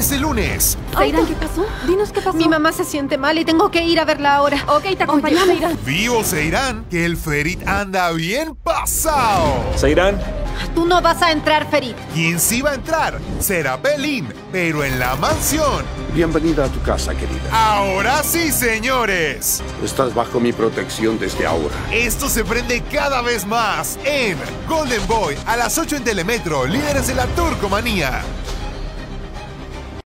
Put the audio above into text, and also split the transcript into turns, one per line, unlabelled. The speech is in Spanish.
este lunes.
Seiran, ¿qué pasó? Dinos qué pasó.
Mi mamá se siente mal y tengo que ir a verla ahora.
Ok, te acompañamos. Seiran.
Vivo Seiran, que el Ferit anda bien pasado.
Seiran.
Tú no vas a entrar, Ferit.
Quien sí va a entrar será Pelin, pero en la mansión.
Bienvenida a tu casa, querida.
Ahora sí, señores.
Estás bajo mi protección desde ahora.
Esto se prende cada vez más en Golden Boy a las 8 en Telemetro, líderes de la Turcomanía.